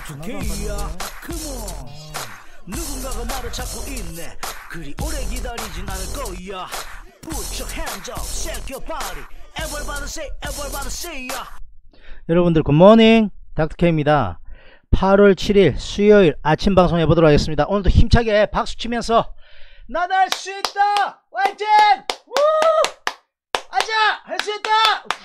닥터케이야 컴온 누군가가 나를 찾고 있네 그리 오래 기다리진 않을 거야 Put your hands up, shake your body everybody say ya. 여러분들 굿모닝 닥터케이입니다. 8월 7일 수요일 아침 방송 해보도록 하겠습니다. 오늘도 힘차게 박수 치면서 나도 할 수 있다 화이팅 우 아자 할 수 있다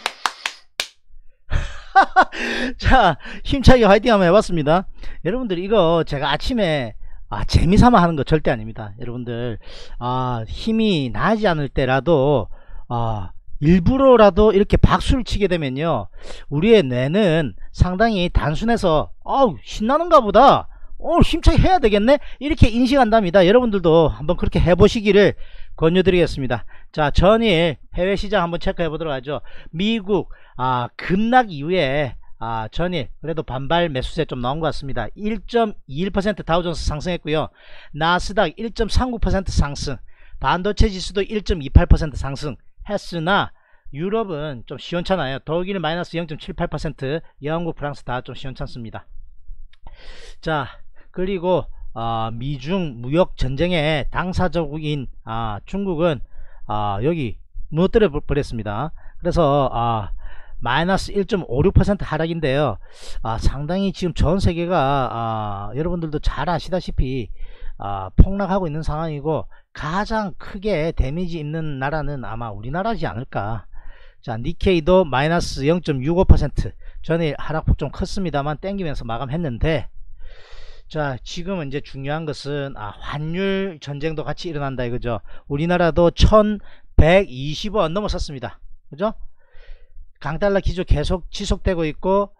자 힘차게 화이팅 한번 해봤습니다. 여러분들 이거 제가 아침에 재미삼아 하는 거 절대 아닙니다. 여러분들 힘이 나지 않을 때라도 일부러라도 이렇게 박수를 치게 되면요 우리의 뇌는 상당히 단순해서 신나는가 보다 힘차게 해야 되겠네 이렇게 인식한답니다. 여러분들도 한번 그렇게 해보시기를 권유드리겠습니다. 자 전일 해외시장 한번 체크해 보도록 하죠. 미국 급락 이후에 전일 그래도 반발 매수세 좀 나온 것 같습니다. 1.21% 다우존스 상승했고요. 나스닥 1.39% 상승, 반도체 지수도 1.28% 상승 했으나 유럽은 좀 시원찮아요. 독일 마이너스 0.78%, 영국, 프랑스 다 좀 시원찮습니다. 자 그리고 미중 무역 전쟁의 당사국인 중국은 여기 무너뜨려 버렸습니다. 그래서 마이너스 1.56% 하락인데요. 상당히 지금 전 세계가 여러분들도 잘 아시다시피 폭락하고 있는 상황이고 가장 크게 데미지 입는 나라는 아마 우리나라지 않을까. 자 니케이도 마이너스 0.65% 전일 하락폭 좀 컸습니다만 땡기면서 마감했는데 자 지금은 이제 중요한 것은 환율 전쟁도 같이 일어난다 이거죠. 우리나라도 1120원 넘어섰습니다. 그죠? 강달러 기조 계속 지속되고 있고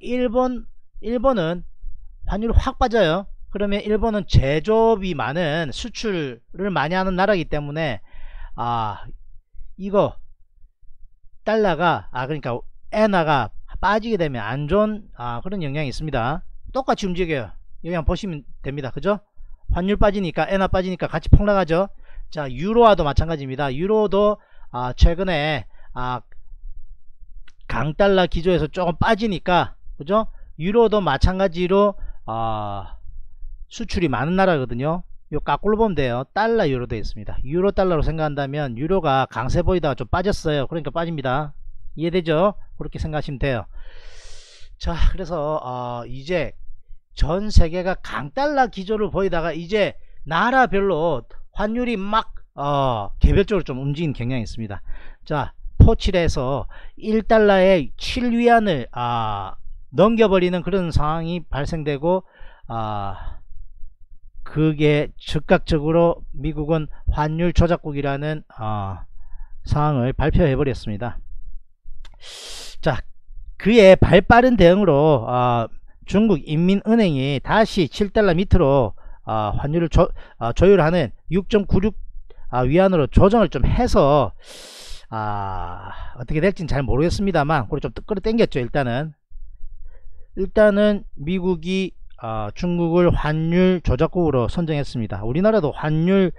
일본은 환율이 확 빠져요. 그러면 일본은 제조업이 많은 수출을 많이 하는 나라이기 때문에 이거 달러가 그러니까 엔화가 빠지게 되면 안 좋은 그런 영향이 있습니다. 똑같이 움직여요. 여기 한번 보시면 됩니다. 그죠? 환율 빠지니까 엔화 빠지니까 같이 폭락하죠. 자 유로화도 마찬가지입니다. 유로도 최근에 강달러 기조에서 조금 빠지니까 그죠? 유로도 마찬가지로 수출이 많은 나라거든요. 요 까꿀로 보면 돼요. 달러 유로 되어 있습니다. 유로 달러로 생각한다면 유로가 강세 보이다가 좀 빠졌어요. 그러니까 빠집니다. 이해되죠? 그렇게 생각하시면 돼요. 자 그래서 이제 전 세계가 강달러 기조를 보이다가 이제 나라별로 환율이 막 개별적으로 좀 움직이는 경향이 있습니다. 자 포칠에서 1달러에 7위안을 넘겨버리는 그런 상황이 발생되고 그게 즉각적으로 미국은 환율 조작국이라는 상황을 발표해 버렸습니다. 자 그에 발빠른 대응으로 중국인민은행이 다시 7달러 밑으로 환율을 조율하는 6.96 위안으로 조정을 좀 해서 어떻게 될지는 잘 모르겠습니다만 그걸 좀 끌어당겼죠. 일단은 미국이 중국을 환율 조작국으로 선정했습니다. 우리나라도 환율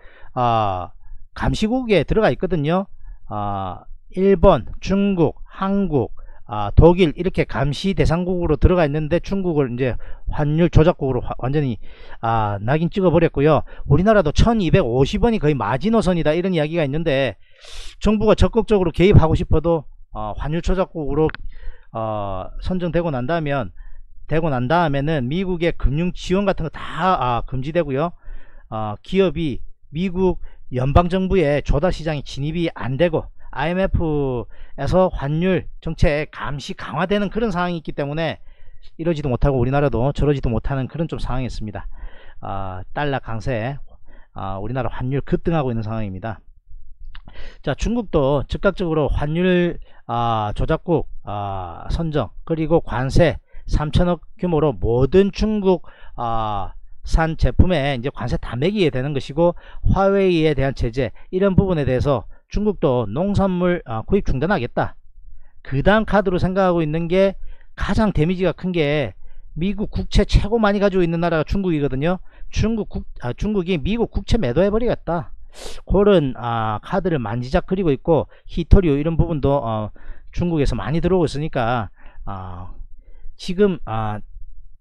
감시국에 들어가 있거든요. 일본, 중국, 한국, 독일 이렇게 감시 대상국으로 들어가 있는데 중국을 이제 환율 조작국으로 완전히 낙인 찍어 버렸고요. 우리나라도 1250원이 거의 마지노선이다 이런 이야기가 있는데 정부가 적극적으로 개입하고 싶어도 환율 조작국으로 선정되고 난 다음에는 미국의 금융 지원 같은 거 다 금지되고요. 기업이 미국 연방정부의 조달 시장에 진입이 안 되고 IMF에서 환율 정책 감시 강화되는 그런 상황이 있기 때문에 이러지도 못하고 우리나라도 저러지도 못하는 그런 좀 상황이 있습니다. 달러 강세 우리나라 환율 급등하고 있는 상황입니다. 자 중국도 즉각적으로 환율 조작국 선정 그리고 관세 3천억 규모로 모든 중국 산 제품에 이제 관세 다 매기게 되는 것이고 화웨이에 대한 제재 이런 부분에 대해서 중국도 농산물 구입 중단하겠다. 그 다음 카드로 생각하고 있는 게 가장 데미지가 큰 게 미국 국채 최고 많이 가지고 있는 나라가 중국이거든요. 중국이 미국 국채 매도해 버리겠다. 그런 카드를 만지작거리고 있고 히토류 이런 부분도 중국에서 많이 들어오고 있으니까 지금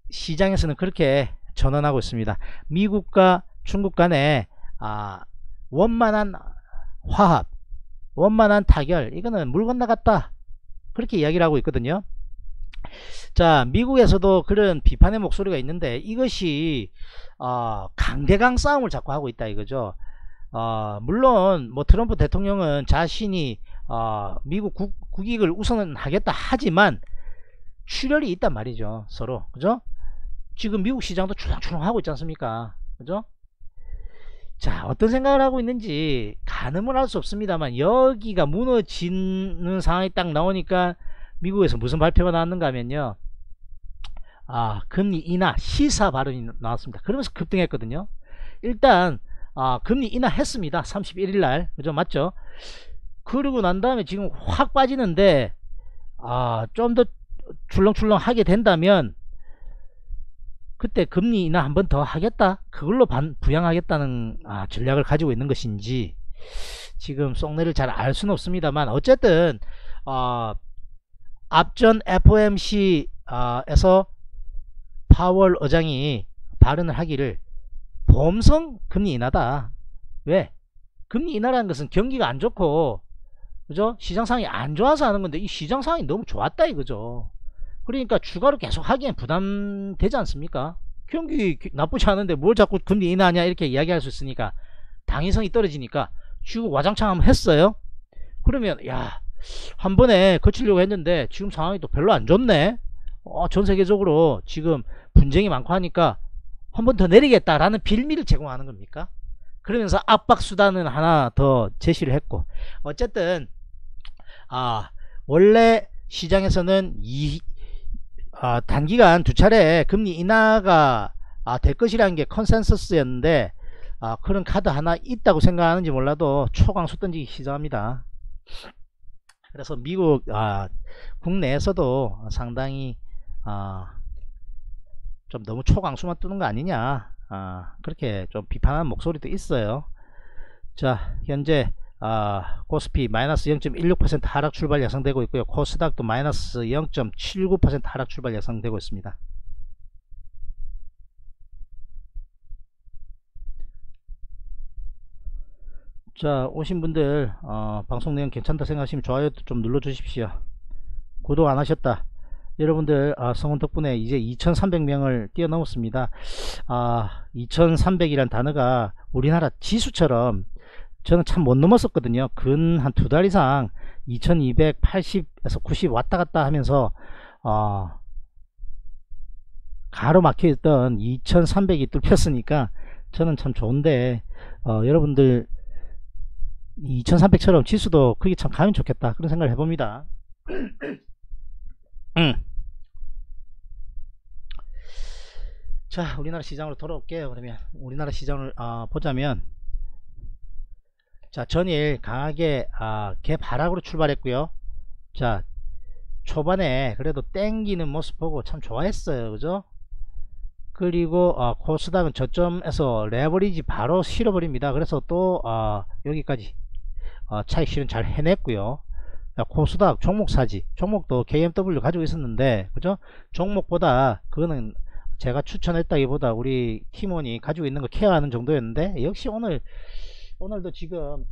시장에서는 그렇게 전언하고 있습니다. 미국과 중국 간에 원만한 화합, 원만한 타결, 이거는 물 건너갔다, 그렇게 이야기를 하고 있거든요. 자, 미국에서도 그런 비판의 목소리가 있는데 이것이 강대강 싸움을 자꾸 하고 있다 이거죠. 물론 뭐 트럼프 대통령은 자신이 미국 국익을 우선하겠다 하지만 출혈이 있단 말이죠, 서로. 그죠? 지금 미국 시장도 출렁출렁 하고 있지 않습니까? 그죠? 자, 어떤 생각을 하고 있는지 가늠을 할 수 없습니다만, 여기가 무너지는 상황이 딱 나오니까 미국에서 무슨 발표가 나왔는가 하면요, 금리 인하 시사 발언이 나왔습니다. 그러면서 급등했거든요. 일단 금리 인하 했습니다. 31일날. 그죠? 맞죠? 그러고 난 다음에 지금 확 빠지는데, 좀 더 출렁출렁 하게 된다면 그때 금리 인하 한 번 더 하겠다, 그걸로 부양하겠다는 전략을 가지고 있는 것인지 지금 속내를 잘 알 수는 없습니다만, 어쨌든 앞전 FOMC에서 파월 의장이 발언을 하기를 보험성 금리 인하다. 왜? 금리 인하라는 것은 경기가 안 좋고, 그죠? 시장 상황이 안 좋아서 하는 건데 이 시장 상황이 너무 좋았다 이거죠. 그러니까 추가로 계속 하기엔 부담되지 않습니까? 경기 나쁘지 않은데 뭘 자꾸 금리 인하냐 이렇게 이야기할 수 있으니까 당위성이 떨어지니까 지금 와장창 한번 했어요. 그러면 야, 한 번에 거치려고 했는데 지금 상황이 또 별로 안 좋네. 전 세계적으로 지금 분쟁이 많고 하니까 한 번 더 내리겠다라는 빌미를 제공하는 겁니까? 그러면서 압박 수단은 하나 더 제시를 했고, 어쨌든 원래 시장에서는 단기간 두 차례 금리 인하가 될 것이라는 게 컨센서스였는데, 그런 카드 하나 있다고 생각하는지 몰라도 초강수 던지기 시작합니다. 그래서 미국 국내에서도 상당히 좀 너무 초강수만 뜨는 거 아니냐, 그렇게 좀 비판하는 목소리도 있어요. 자, 현재 코스피 마이너스 0.16% 하락 출발 예상되고 있고요. 코스닥도 마이너스 0.79% 하락 출발 예상되고 있습니다. 자, 오신 분들 방송 내용 괜찮다 생각하시면 좋아요 좀 눌러 주십시오. 구독 안 하셨다 여러분들, 성원 덕분에 이제 2300명을 뛰어넘었습니다. 2300이란 단어가 우리나라 지수처럼 저는 참 못 넘었었거든요. 근 한 두 달 이상 2280에서 90 왔다 갔다 하면서 가로막혀 있던 2300이 뚫혔으니까 저는 참 좋은데, 여러분들 2300처럼 지수도 그게 참 가면 좋겠다, 그런 생각을 해봅니다. 자, 우리나라 시장으로 돌아올게요. 그러면 우리나라 시장을 보자면, 자, 전일 강하게 갭 하락으로 출발했고요. 자, 초반에 그래도 땡기는 모습 보고 참 좋아했어요. 그죠? 그리고 코스닥은 저점에서 레버리지 바로 실어버립니다. 그래서 또 여기까지 차익 실현 잘 해냈고요. 자, 코스닥 종목 사지, 종목도 KMW 가지고 있었는데, 그죠? 종목보다 그거는 제가 추천했다기보다 우리 팀원이 가지고 있는 거 케어하는 정도였는데, 역시 오늘도 지금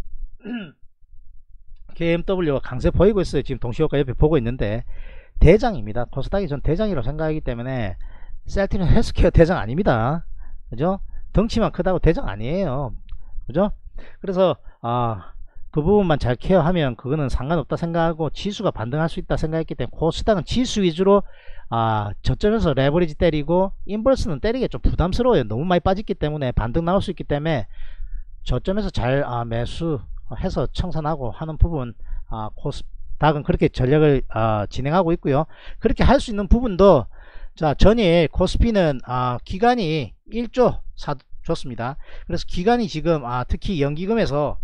KMW가 강세 보이고 있어요. 지금 동시효과 옆에 보고 있는데 대장입니다. 코스닥이 전 대장이라고 생각하기 때문에 셀트리온 헬스케어 대장 아닙니다. 그죠? 덩치만 크다고 대장 아니에요. 그죠? 그래서 그 부분만 잘 케어하면 그거는 상관없다 생각하고 지수가 반등할 수 있다 생각했기 때문에 코스닥은 지수 위주로 저점에서 레버리지 때리고, 인버스는 때리기 좀 부담스러워요. 너무 많이 빠졌기 때문에 반등 나올 수 있기 때문에 저점에서 잘 매수해서 청산하고 하는 부분, 코스닥은 그렇게 전략을 진행하고 있고요. 그렇게 할 수 있는 부분도, 자, 전일 코스피는 기간이 1조 사줬습니다. 그래서 기간이 지금 특히 연기금에서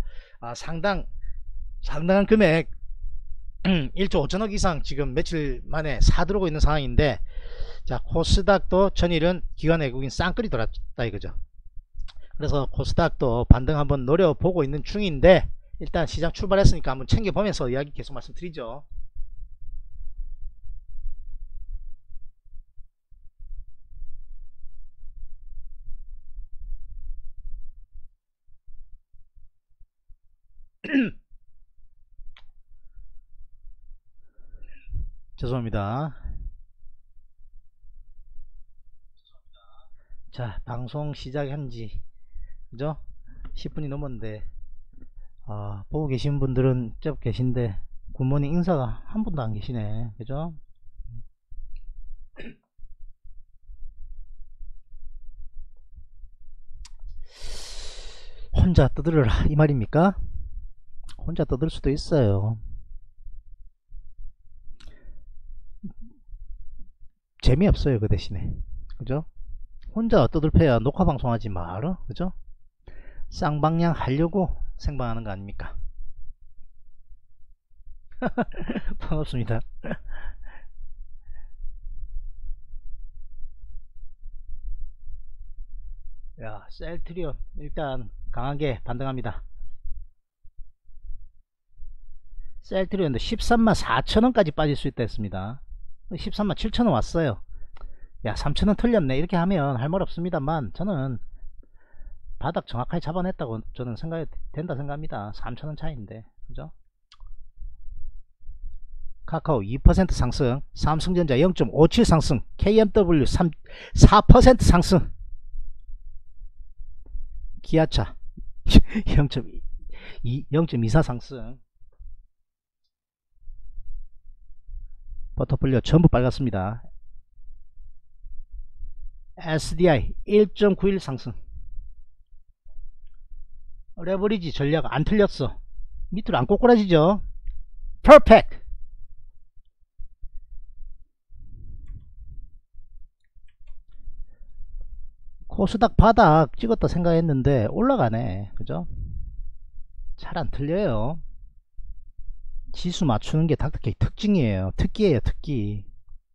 상당한 금액 1조 5천억 이상 지금 며칠 만에 사들어오고 있는 상황인데, 자, 코스닥도 전일은 기관 외국인 쌍끌이 돌았다 이거죠. 그래서 코스닥도 반등 한번 노려보고 있는 중인데, 일단 시장 출발했으니까 한번 챙겨보면서 이야기 계속 말씀드리죠. 죄송합니다. 자, 방송 시작한 지 그죠? 10분이 넘었는데 보고 계신 분들은 쭉 계신데 굿모닝 인사가 한 분도 안 계시네. 그죠? 혼자 떠들어라 이 말입니까? 혼자 떠들 수도 있어요. 재미없어요 그 대신에. 그죠? 혼자 떠들패야 녹화 방송하지 말어. 그죠? 쌍방향 하려고 생방하는 거 아닙니까? 반갑습니다. 야, 셀트리온 일단 강하게 반등합니다. 셀트리온도 13만 4천원까지 빠질 수 있다 했습니다. 13만 7천원 왔어요. 야, 3천원 틀렸네 이렇게 하면 할 말 없습니다만 저는 바닥 정확하게 잡아냈다고 저는 생각이 된다 생각합니다. 3천원 차이인데 그죠? 카카오 2% 상승, 삼성전자 0.57 상승, KMW 4% 상승, 기아차 0.24 상승, 포트폴리오 전부 빨갛습니다. SDI 1.91 상승. 레버리지 전략 안 틀렸어. 밑으로 안 꼬꾸라지죠. 퍼펙트. 코스닥 바닥 찍었다 생각했는데 올라가네. 그죠? 잘 안 틀려요. 지수 맞추는 게 닥터케이 특징이에요. 특기예요, 특기.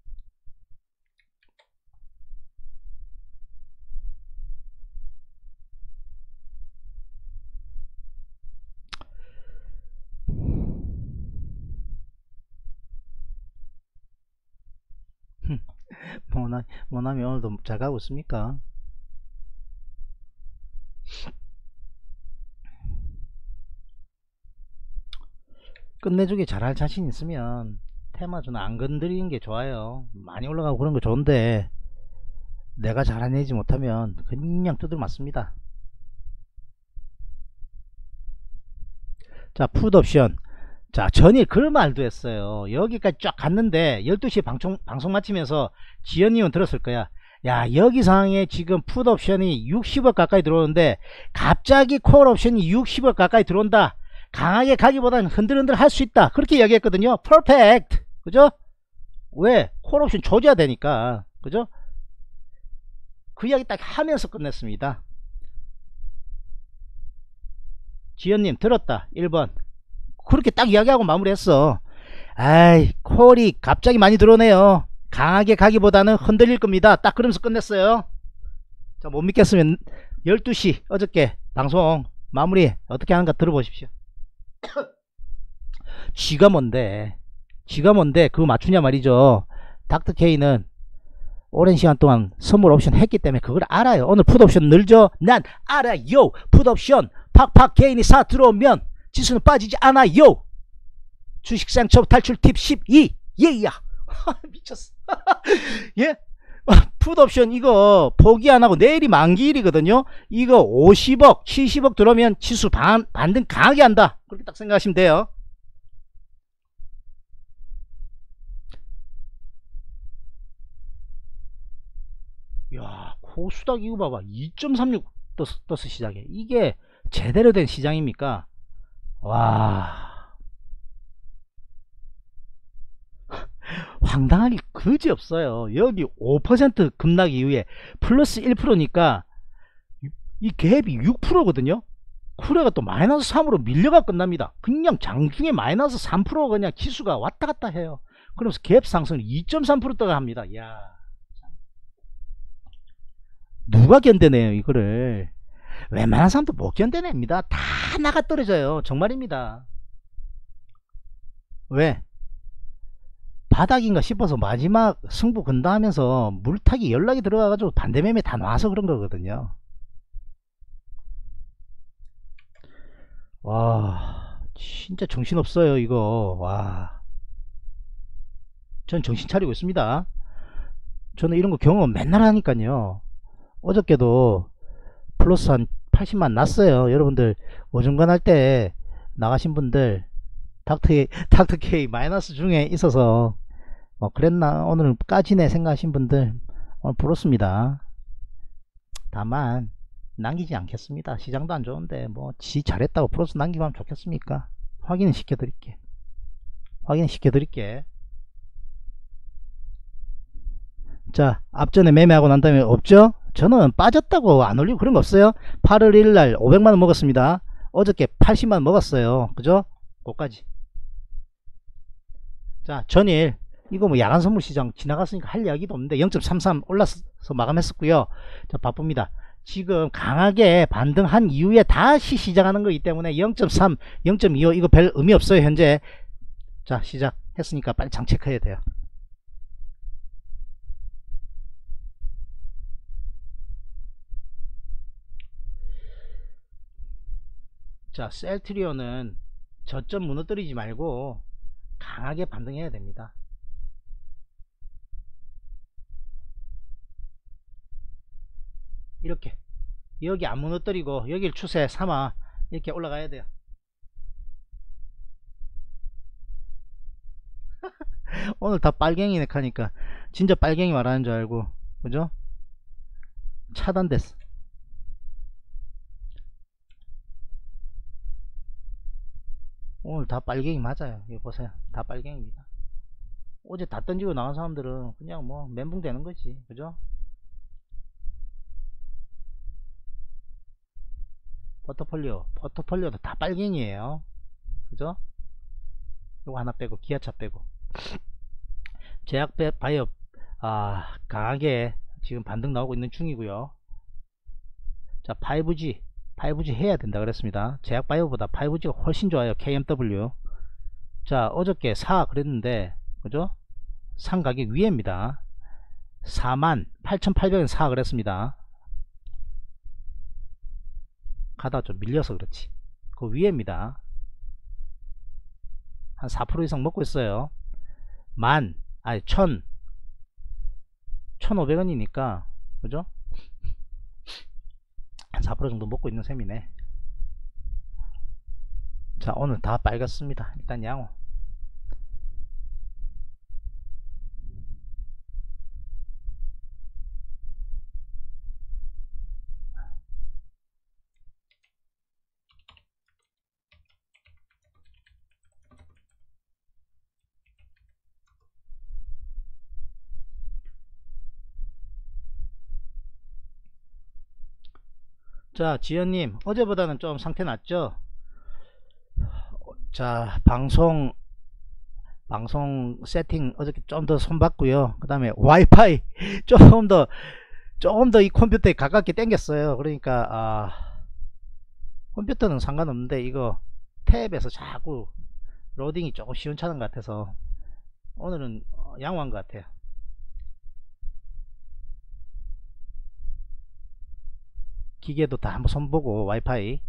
모나미 오늘도 잘 가고 있습니까? 끝내주기 잘할 자신 있으면 테마주는 안 건드리는 게 좋아요. 많이 올라가고 그런 거 좋은데 내가 잘해내지 못하면 그냥 두들 맞습니다. 자, 풋옵션. 자, 전일 그런 말도 했어요. 여기까지 쫙 갔는데 12시에 방송 마치면서 지연님은 들었을 거야. 야, 여기 상황에 지금 풋옵션이 60억 가까이 들어오는데 갑자기 콜옵션이 60억 가까이 들어온다. 강하게 가기보다는 흔들흔들 할 수 있다. 그렇게 이야기했거든요. 퍼펙트. 그죠? 왜? 콜옵션 조져야 되니까. 그죠? 그 이야기 딱 하면서 끝냈습니다. 지연님 들었다. 1번. 그렇게 딱 이야기하고 마무리했어. 아이, 콜이 갑자기 많이 들어오네요. 강하게 가기보다는 흔들릴 겁니다. 딱 그러면서 끝냈어요. 자, 못 믿겠으면 12시 어저께 방송 마무리 어떻게 하는가 들어보십시오. 쥐가 뭔데 그거 맞추냐 말이죠. 닥터케이는 오랜 시간 동안 선물 옵션 했기 때문에 그걸 알아요. 오늘 풋옵션 늘죠? 난 알아요. 풋옵션 팍팍 개인이 사 들어오면 지수는 빠지지 않아요. 주식시장 첫 탈출 팁 12. 예야. 미쳤어. 예? 풋옵션 이거 포기 안하고 내일이 만기일이거든요. 이거 50억 70억 들어오면 지수 반등 강하게 한다. 그렇게 딱 생각하시면 돼요. 야, 코스닥 이거 봐봐. 2.36 떴어 시작에. 이게 제대로 된 시장입니까? 와, 황당하기 그지없어요. 여기 5% 급락 이후에 플러스 1%니까 이 갭이 6%거든요. 쿠레가 또 마이너스 3으로 밀려가 끝납니다. 그냥 장중에 마이너스 3% 그냥 지수가 왔다 갔다 해요. 그러면서 갭 상승을 2.3%가 합니다. 야, 누가 견뎌내요 이거를. 웬만한 사람도 못 견뎌냅니다. 다 나가 떨어져요. 정말입니다. 왜? 바닥인가 싶어서 마지막 승부 건다 하면서 물타기 연락이 들어가가지고 반대매매 다 나와서 그런 거거든요. 와, 진짜 정신없어요 이거. 와, 전 정신 차리고 있습니다. 저는 이런 거 경험 맨날 하니까요. 어저께도 플러스 한 80만 났어요. 여러분들 어중간할 때 나가신 분들 닥터케이 마이너스 중에 있어서 그랬나 오늘 까지네 생각하신 분들 오늘 부럽습니다. 다만 남기지 않겠습니다. 시장도 안 좋은데 뭐 지 잘했다고 플러스 남기고 하면 좋겠습니까? 확인을 시켜드릴게. 자, 앞전에 매매하고 난 다음에 없죠? 저는 빠졌다고 안 올리고 그런 거 없어요. 8월 1일날 500만원 먹었습니다. 어저께 80만원 먹었어요. 그죠? 그거까지. 자, 전일 이거 뭐 야간 선물 시장 지나갔으니까 할 이야기도 없는데 0.33 올라서 마감했었고요. 자, 바쁩니다. 지금 강하게 반등한 이후에 다시 시작하는 거기 때문에 0.3, 0.25 이거 별 의미 없어요 현재. 자, 시작했으니까 빨리 장 체크해야 돼요. 자, 셀트리온은 저점 무너뜨리지 말고 강하게 반등해야 됩니다. 이렇게 여기 안 무너뜨리고 여기를 추세 삼아 이렇게 올라가야 돼요. 오늘 다 빨갱이네 하니까 진짜 빨갱이 말하는 줄 알고, 그죠? 차단됐어. 오늘 다 빨갱이 맞아요. 이거 보세요. 다 빨갱이입니다. 어제 다 던지고 나간 사람들은 그냥 뭐 멘붕 되는 거지, 그죠? 포트폴리오도 다 빨갱이에요. 그죠? 요거 하나 빼고 기아차 빼고 제약 바이오 강하게 지금 반등 나오고 있는 중이고요. 자, 5G 해야 된다 그랬습니다. 제약 바이오보다 5G가 훨씬 좋아요. KMW. 자, 어저께 4 그랬는데, 그죠? 상 가격 위에입니다. 48,800원 4 그랬습니다. 가다 좀 밀려서 그렇지. 그 위에입니다. 한 4% 이상 먹고 있어요. 1,500원이니까, 그죠? 한 4% 정도 먹고 있는 셈이네. 자, 오늘 다 빨갛습니다. 일단 양호. 자, 지연님 어제보다는 좀 상태 낫죠? 자, 방송 세팅 어저께 좀 더 손봤고요. 그 다음에 와이파이 조금 더 이 컴퓨터에 가깝게 당겼어요. 그러니까 컴퓨터는 상관없는데 이거 탭에서 자꾸 로딩이 조금 시원찮은 것 같아서 오늘은 양호한 것 같아요. 기계도 다 한번 손보고 와이파이.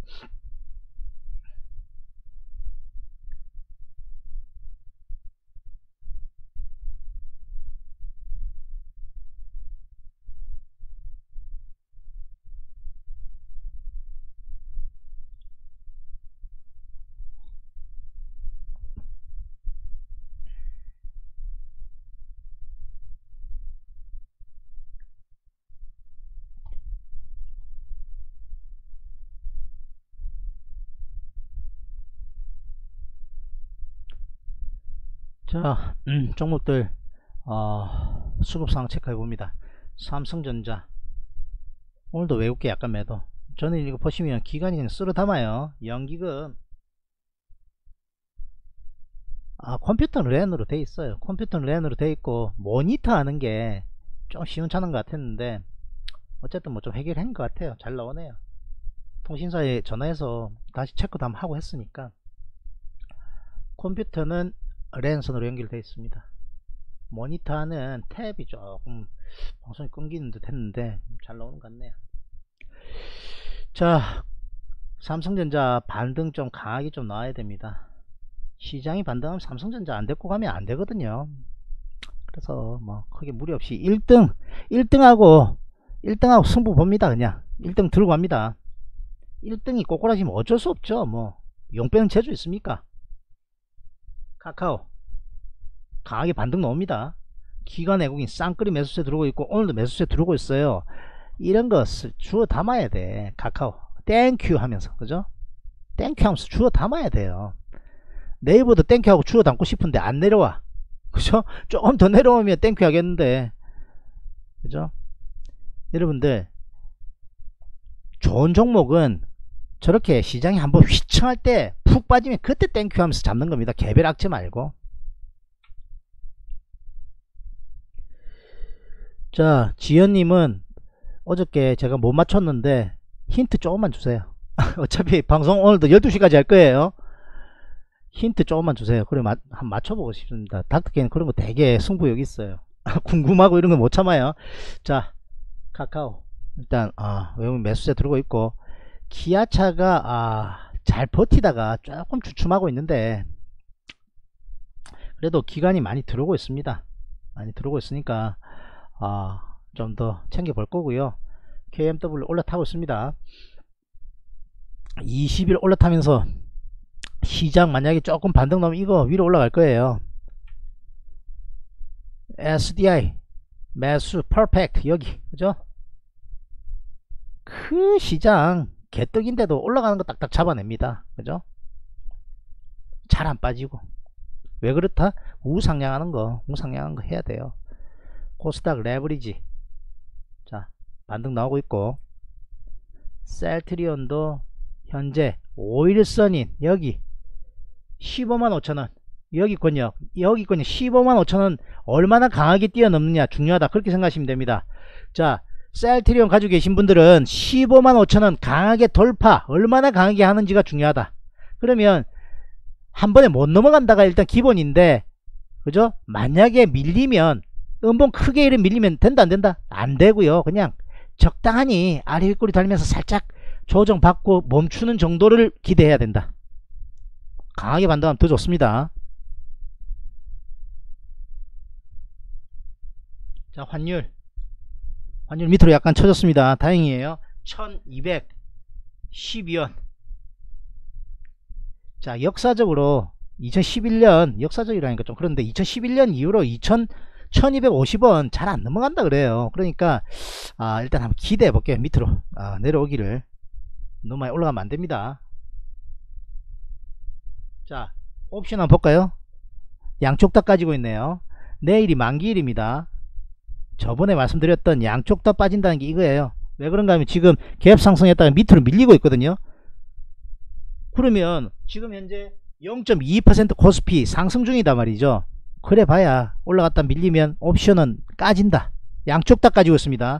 자, 종목들 수급상황 체크해 봅니다. 삼성전자 오늘도 외국계 약간 매도. 저는 이거 보시면 기간이 그냥 쓸어 담아요. 연기금. 컴퓨터는 랜으로 돼 있어요. 컴퓨터는 랜으로 돼 있고 모니터 하는 게 좀 시원찮은 것 같았는데 어쨌든 뭐 좀 해결한 것 같아요. 잘 나오네요. 통신사에 전화해서 다시 체크도 한번 하고 했으니까 컴퓨터는 랜선으로 연결되어 있습니다. 모니터는 탭이 조금 방송이 끊기는 듯 했는데 잘 나오는 것 같네요. 자, 삼성전자 반등 좀 강하게 좀 나와야 됩니다. 시장이 반등하면 삼성전자 안 데리고 가면 안 되거든요. 그래서 뭐 크게 무리 없이 1등하고 승부 봅니다. 그냥 1등 들고 갑니다. 1등이 꼬꾸라지면 어쩔 수 없죠. 뭐 용빼는 재주 있습니까? 카카오 강하게 반등 나옵니다. 기관 외국인 쌍끌이 매수세 들어오고 있고 오늘도 매수세 들어오고 있어요. 이런 것을 주워 담아야 돼. 카카오 땡큐 하면서, 그죠? 땡큐 하면서 주워 담아야 돼요. 네이버도 땡큐 하고 주워 담고 싶은데 안 내려와, 그죠? 조금 더 내려오면 땡큐 하겠는데, 그죠? 여러분들 좋은 종목은 저렇게 시장이 한번 휘청할 때 푹 빠지면 그때 땡큐 하면서 잡는 겁니다. 개별 악재 말고. 자, 지연님은 어저께 제가 못 맞췄는데 힌트 조금만 주세요. 어차피 방송 오늘도 12시까지 할 거예요. 힌트 조금만 주세요. 그래 한번 맞춰보고 싶습니다. 닥터케는 그런 거 되게 승부욕 있어요. 궁금하고 이런 거 못 참아요. 자, 카카오 일단 외국인 매수세 들어오고 있고, 기아차가 잘 버티다가 조금 주춤하고 있는데 그래도 기간이 많이 들어오고 있습니다. 많이 들어오고 있으니까 좀 더 챙겨 볼 거고요. KMW 올라타고 있습니다. 20일 올라타면서 시장 만약에 조금 반등 나오면 이거 위로 올라갈 거예요. SDI 매수 퍼펙트 여기, 그죠? 그 시장 개떡인데도 올라가는 거 딱딱 잡아냅니다. 그죠? 잘 안 빠지고. 왜 그렇다? 우상향하는 거 해야 돼요. 코스닥 레버리지 자 반등 나오고 있고, 셀트리온도 현재 5일선인 여기 155,000원 여기권요 155,000원 얼마나 강하게 뛰어넘느냐 중요하다, 그렇게 생각하시면 됩니다. 자, 셀트리온 가지고 계신 분들은 155,000원 강하게 돌파 얼마나 강하게 하는지가 중요하다. 그러면 한 번에 못 넘어간다가 일단 기본인데, 그죠? 만약에 밀리면 음봉 크게 이렇게 밀리면 된다 안 된다? 안 되고요. 그냥 적당히 아래 윗꼬리 달면서 살짝 조정받고 멈추는 정도를 기대해야 된다. 강하게 반등하면 더 좋습니다. 자, 환율 밑으로 약간 쳐졌습니다. 다행이에요. 1212원. 자, 역사적으로 2011년 역사적이라니까 좀 그런데 2011년 이후로 1250원 잘 안 넘어간다 그래요. 그러니까 일단 한번 기대해 볼게요. 밑으로 내려오기를. 너무 많이 올라가면 안 됩니다. 자, 옵션 한번 볼까요? 양쪽 다 까지고 있네요. 내일이 만기일입니다. 저번에 말씀드렸던 양쪽 다 빠진다는 게 이거예요. 왜 그런가 하면 지금 갭 상승했다가 밑으로 밀리고 있거든요. 그러면 지금 현재 0.22% 코스피 상승 중이다 말이죠. 그래 봐야 올라갔다 밀리면 옵션은 까진다. 양쪽 다 까지고 있습니다.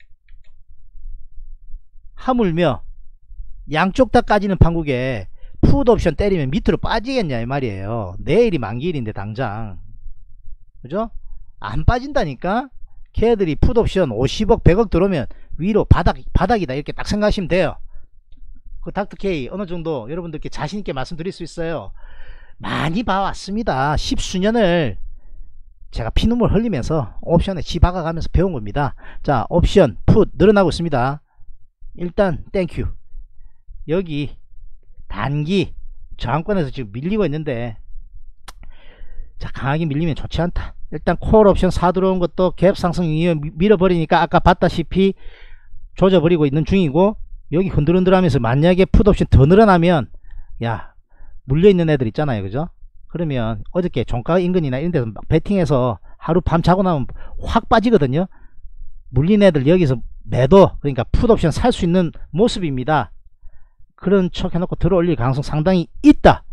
하물며 양쪽 다 까지는 판국에 풋 옵션 때리면 밑으로 빠지겠냐 이 말이에요. 내일이 만기일인데 당장, 그죠? 안 빠진다니까. 걔들이 풋 옵션 50억 100억 들어오면 위로 바닥이다 이렇게 딱 생각하시면 돼요. 그 닥터케이 어느정도 여러분들께 자신있게 말씀드릴 수 있어요. 많이 봐왔습니다. 10수년을 제가 피눈물 흘리면서 옵션에 지박아가면서 배운 겁니다. 자, 옵션 풋 늘어나고 있습니다. 일단 땡큐. 여기 단기 저항권에서 지금 밀리고 있는데, 자, 강하게 밀리면 좋지 않다. 일단 콜 옵션 사 들어온 것도 갭 상승 이후 밀어버리니까 아까 봤다시피 조져버리고 있는 중이고, 여기 흔들흔들 하면서 만약에 풋 옵션 더 늘어나면 야 물려있는 애들 있잖아요, 그죠? 그러면 어저께 종가 인근이나 이런 데서 막 베팅해서 하루 밤 자고 나면 확 빠지거든요. 물린 애들 여기서 매도, 그러니까 풋 옵션 살 수 있는 모습입니다. 그런 척 해놓고 들어올릴 가능성 상당히 있다.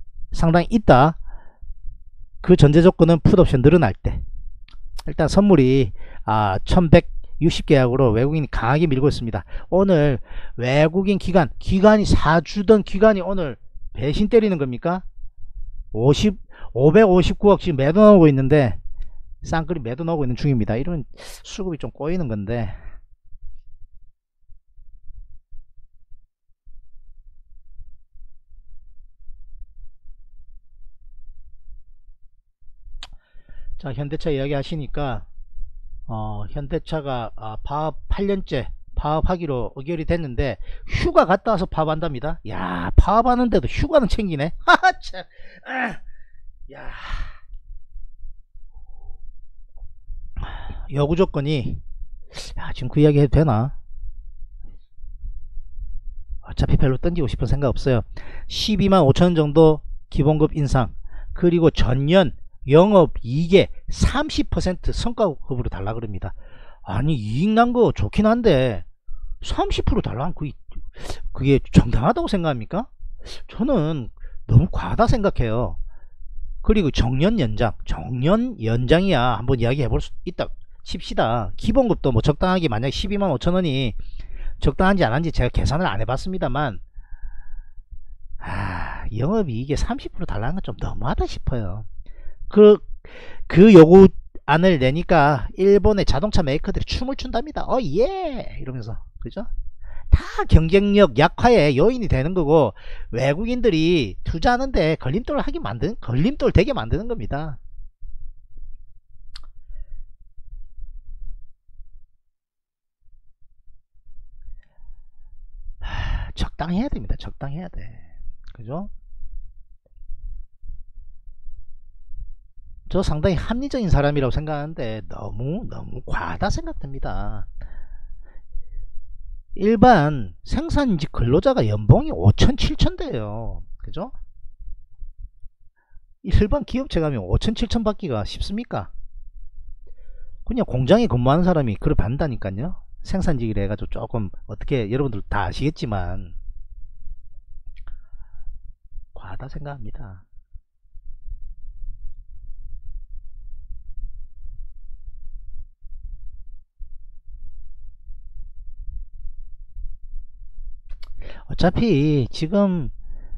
그 전제 조건은 풋 옵션 늘어날 때. 일단 선물이 1160계약으로 외국인이 강하게 밀고 있습니다. 오늘 외국인 기관이 사주던 기관이 오늘 배신 때리는 겁니까? 559억 지금 매도 나오고 있는데, 쌍끌이 매도 나오고 있는 중입니다. 이런 수급이 좀 꼬이는 건데, 자, 현대차 이야기 하시니까 현대차가 파업 8년째 파업하기로 의결이 됐는데 휴가 갔다 와서 파업한답니다. 야, 파업하는데도 휴가는 챙기네. 하하 참. 야, 여구 조건이, 야, 지금 그 이야기 해도 되나? 어차피 별로 던지고 싶은 생각 없어요. 12만 5천원 정도 기본급 인상, 그리고 전년 영업이익의 30% 성과급으로 달라 그럽니다. 아니, 이익 난 거 좋긴 한데 30% 달라면 그게 정당하다고 생각합니까? 저는 너무 과하다 생각해요. 그리고 정년 연장이야 한번 이야기 해볼 수 있다 칩시다. 기본급도 뭐 적당하게, 만약 12만 5천원이 적당한지 안한지 제가 계산을 안 해봤습니다만, 영업이익에 30% 달라는 건 좀 너무하다 싶어요. 그 요구안을 내니까 일본의 자동차 메이커들이 춤을 춘답니다. 예 이러면서, 그죠? 다 경쟁력 약화의 요인이 되는 거고, 외국인들이 투자하는데 걸림돌 되게 만드는 겁니다. 적당해야 됩니다. 적당해야 돼. 그죠? 저 상당히 합리적인 사람이라고 생각하는데 너무 과하다 생각됩니다. 일반 생산직 근로자가 연봉이 5천 7천 대요. 그죠? 일반 기업체 가면 5천 7천 받기가 쉽습니까? 그냥 공장에 근무하는 사람이 그걸 받는다니까요. 생산직이라 해가지고 조금, 어떻게 여러분들 다 아시겠지만 과하다 생각합니다. 어차피 지금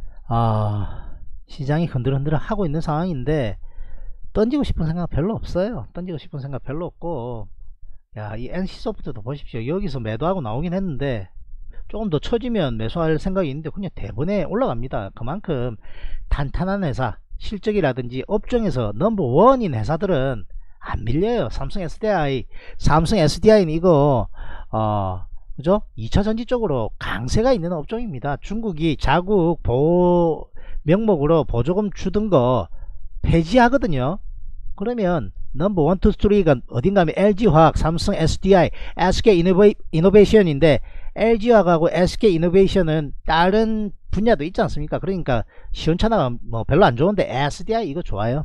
시장이 흔들흔들 하고 있는 상황인데 던지고 싶은 생각 별로 없어요. 던지고 싶은 생각 별로 없고, 야, 이 NC소프트도 보십시오. 여기서 매도하고 나오긴 했는데 조금 더 처지면 매수할 생각이 있는데 그냥 대번에 올라갑니다. 그만큼 탄탄한 회사, 실적이라든지 업종에서 넘버원인 회사들은 안 밀려요. 삼성 SDI는 이거 그죠? 2차전지 쪽으로 강세가 있는 업종입니다. 중국이 자국 보호 명목으로 보조금 주던 거 폐지하거든요. 그러면 넘버 1, 2, 3가 어딘가 하면 LG화학, 삼성 SDI, SK 이노베이션인데, LG화학하고 SK 이노베이션은 다른 분야도 있지 않습니까? 그러니까 시원찮아가 뭐 별로 안 좋은데 SDI 이거 좋아요.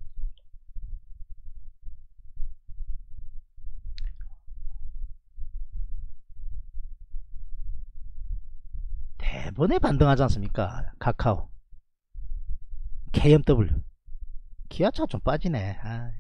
대번에 반등하지 않습니까? 카카오, KMW, 기아차 좀 빠지네.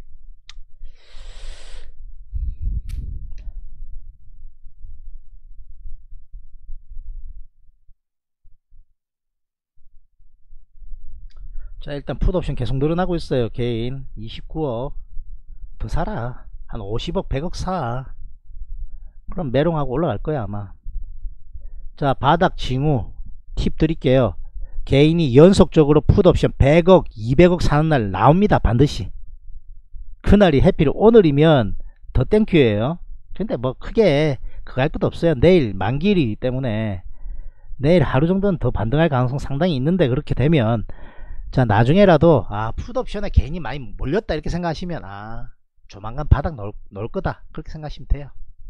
자, 일단 풋옵션 계속 늘어나고 있어요. 개인 29억 더 사라. 한 50억 100억 사. 그럼 메롱하고 올라갈 거야 아마. 자, 바닥 징후 팁 드릴게요. 개인이 연속적으로 풋옵션 100억 200억 사는 날 나옵니다. 반드시. 그날이 해필 오늘이면 더 땡큐예요. 근데 뭐 크게 그거 할 것도 없어요. 내일 만기일이기 때문에 내일 하루 정도는 더 반등할 가능성 상당히 있는데, 그렇게 되면 자, 나중에라도 풋옵션에 개인이 많이 몰렸다 이렇게 생각하시면 조만간 바닥 넣을 거다 그렇게 생각하시면 돼요.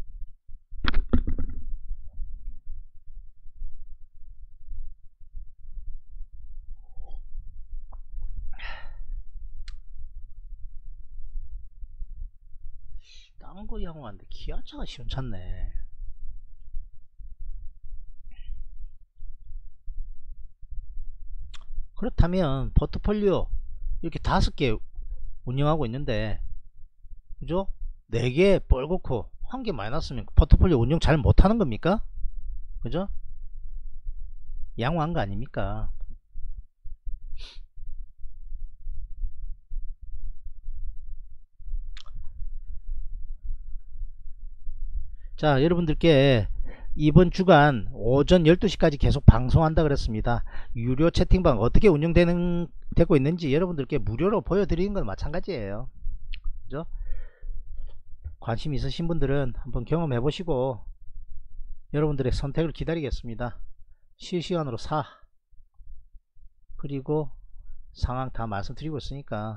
다른 거 이용하는데 기아차가 시원찮네. 그렇다면 포트폴리오 이렇게 5개 운영하고 있는데, 그죠? 4개 뻘겋고 1개 마이너스면 포트폴리오 운영 잘 못하는 겁니까? 그죠? 양호한 거 아닙니까? 자, 여러분들께 이번 주간 오전 12시까지 계속 방송한다 그랬습니다. 유료 채팅방 어떻게 되고 있는지 여러분들께 무료로 보여드리는 건 마찬가지예요. 그죠? 관심 있으신 분들은 한번 경험해 보시고 여러분들의 선택을 기다리겠습니다. 실시간으로 사, 그리고 상황 다 말씀드리고 있으니까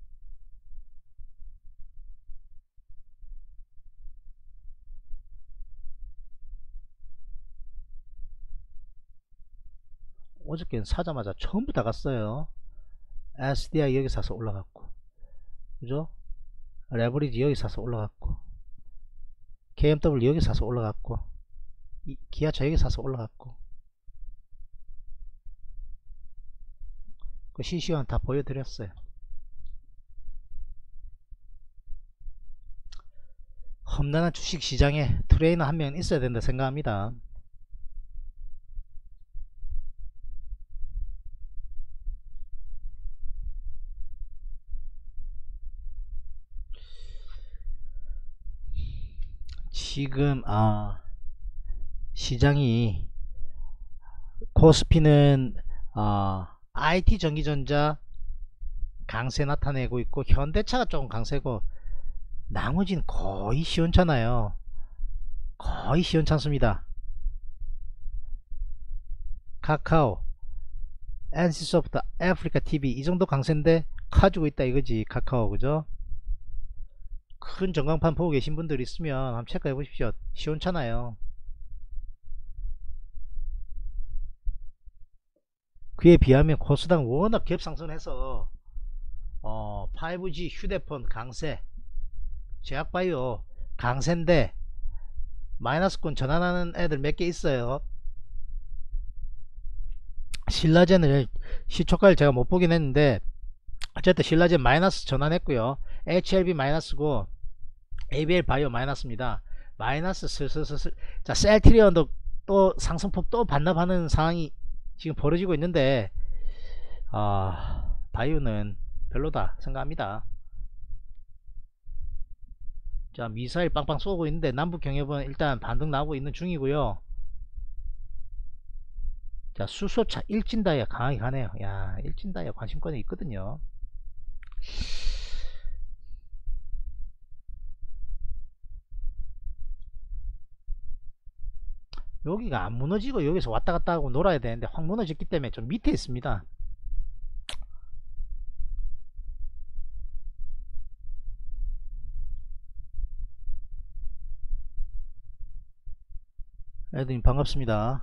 어저께는 사자마자 전부 다 갔어요. SDI 여기 사서 올라갔고, 그죠? 레버리지 여기 사서 올라갔고, KMW 여기 사서 올라갔고, 기아차 여기 사서 올라갔고, 그 실시간 다 보여드렸어요. 험난한 주식시장에 트레이너 한 명은 있어야 된다 생각합니다. 지금 시장이 코스피는 IT 전기전자 강세 나타내고 있고 현대차가 조금 강세고 나머지는 거의 시원찮아요. 거의 시원찮습니다. 카카오, NC소프트, 아프리카TV 이 정도 강세인데 가지고 있다 이거지. 카카오, 그죠? 큰 전광판 보고 계신 분들 있으면 한번 체크해 보십시오. 시원찮아요. 그에 비하면 코스닥 워낙 갭상승해서 5G 휴대폰 강세, 제약바이오 강세인데 마이너스권 전환하는 애들 몇 개 있어요. 신라젠을 시초가를 제가 못 보긴 했는데 어쨌든 신라젠 마이너스 전환했고요. HLB 마이너스고 ABL 바이오 마이너스입니다. 마이너스 슬슬슬슬. 자, 셀트리온도 또 상승폭 또 반납하는 상황이 지금 벌어지고 있는데 바이오는 별로다 생각합니다. 자, 미사일 빵빵 쏘고 있는데 남북 경협은 일단 반등 나오고 있는 중이고요. 자, 수소차 일진다이아 강하게 가네요. 야, 일진다이아 관심권이 있거든요. 여기가 안 무너지고 여기서 왔다 갔다 하고 놀아야 되는데 확 무너졌기 때문에 좀 밑에 있습니다. 애들님 반갑습니다.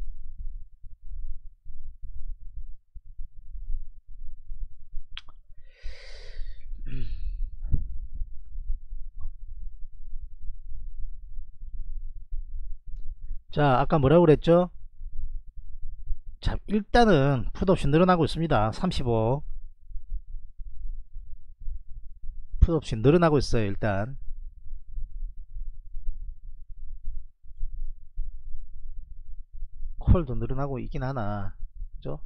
자, 아까 뭐라고 그랬죠? 자, 일단은 풋옵션 늘어나고 있습니다. 35 풋옵션 늘어나고 있어요. 일단 콜도 늘어나고 있긴 하나, 그죠?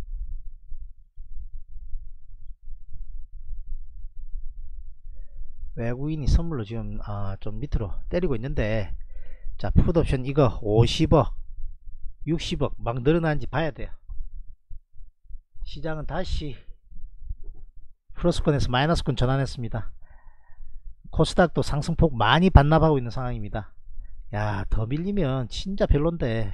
외국인이 선물로 지금 좀 밑으로 때리고 있는데, 자, 풋옵션 이거 50억 60억 막 늘어나는지 봐야 돼요. 시장은 다시 플러스권에서 마이너스권 전환했습니다. 코스닥도 상승폭 많이 반납하고 있는 상황입니다. 야, 더 밀리면 진짜 별론데.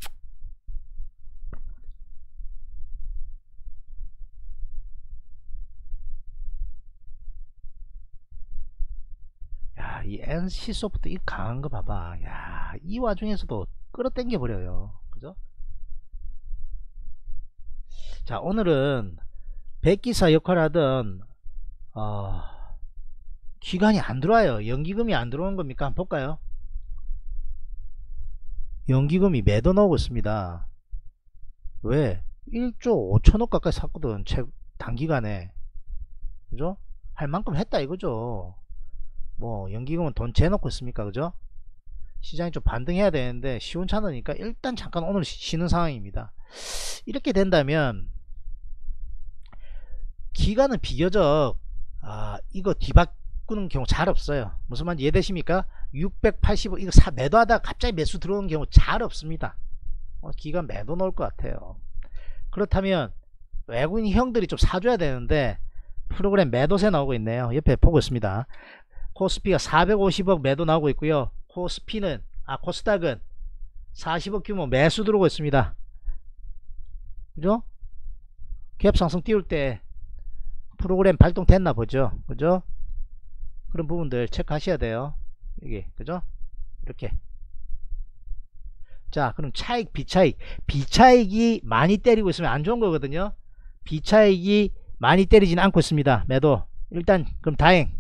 야, 이 NC소프트 이 강한 거 봐봐. 야, 이 와중에서도 끌어당겨 버려요. 그죠? 자, 오늘은 백기사 역할을 하던 기관이 안 들어와요. 연기금이 안 들어오는 겁니까? 한번 볼까요? 연기금이 매도 나오고 있습니다. 왜? 1조 5천억 가까이 샀거든. 단기간에. 그죠? 할 만큼 했다 이거죠. 뭐 연기금은 돈 재놓고 있습니까? 그죠? 시장이 좀 반등해야 되는데 시원찮으니까 일단 잠깐 오늘 쉬는 상황입니다. 이렇게 된다면 기간은 비교적 이거 뒤바꾸는 경우 잘 없어요. 무슨 말인지 이해되십니까? 685 이거 매도하다가 갑자기 매수 들어오는 경우 잘 없습니다. 기간 매도 넣을 것 같아요. 그렇다면 외국인 형들이 좀 사줘야 되는데 프로그램 매도세 나오고 있네요. 옆에 보고 있습니다. 코스피가 450억 매도 나오고 있고요. 코스닥은 40억 규모 매수 들어오고 있습니다. 그죠? 갭 상승 띄울 때 프로그램 발동됐나 보죠. 그죠? 그런 부분들 체크하셔야 돼요. 여기 그죠? 이렇게. 자, 그럼 차익, 비차익이 많이 때리고 있으면 안 좋은 거거든요. 비차익이 많이 때리지는 않고 있습니다. 매도. 일단 그럼 다행.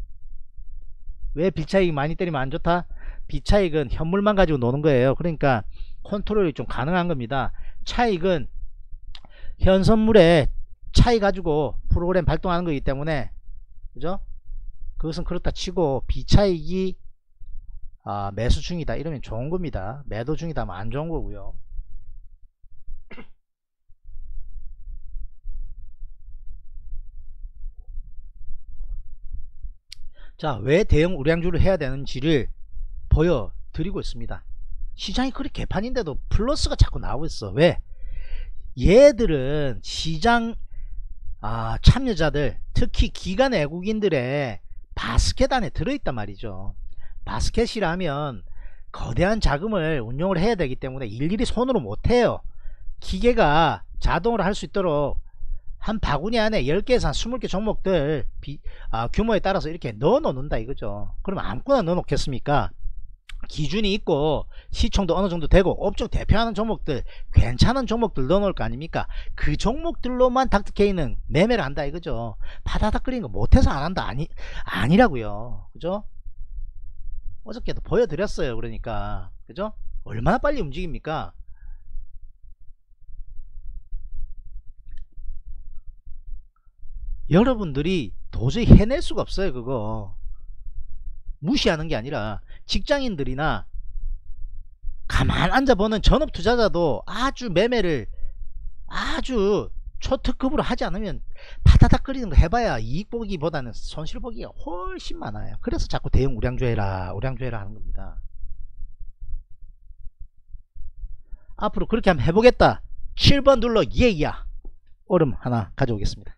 왜 비차익이 많이 때리면 안 좋다? 비차익은 현물만 가지고 노는 거예요. 그러니까 컨트롤이 좀 가능한 겁니다. 차익은 현선물에 차익 가지고 프로그램 발동하는 거기 때문에, 그죠? 그것은 그렇다 치고 비차익이 매수 중이다 이러면 좋은 겁니다. 매도 중이다 하면 안 좋은 거고요. 자, 왜 대형 우량주를 해야 되는지를 보여드리고 있습니다. 시장이 그렇게 개판인데도 플러스가 자꾸 나오고 있어. 왜? 얘들은 시장 참여자들, 특히 기관 외국인들의 바스켓 안에 들어있단 말이죠. 바스켓이라면 거대한 자금을 운용을 해야 되기 때문에 일일이 손으로 못해요. 기계가 자동으로 할 수 있도록 한 바구니 안에 10개에서 한 20개 종목들 규모에 따라서 이렇게 넣어 놓는다 이거죠. 그럼 아무거나 넣어 놓겠습니까? 기준이 있고 시총도 어느 정도 되고 업종 대표하는 종목들, 괜찮은 종목들 넣어 놓을 거 아닙니까? 그 종목들로만 닥터케이는 매매를 한다 이거죠. 바다닥 끓이는 거 못해서 안 한다 아니라고요. 그죠? 어저께도 보여드렸어요. 그러니까 그죠? 얼마나 빨리 움직입니까? 여러분들이 도저히 해낼 수가 없어요. 그거 무시하는 게 아니라 직장인들이나 가만 앉아보는 전업 투자자도 아주 매매를 아주 초특급으로 하지 않으면 파다닥 끓이는 거 해봐야 이익 보기보다는 손실 보기가 훨씬 많아요. 그래서 자꾸 대형 우량주 해라 하는 겁니다. 앞으로 그렇게 한번 해보겠다. 7번 눌러 예야. 얼음 하나 가져오겠습니다.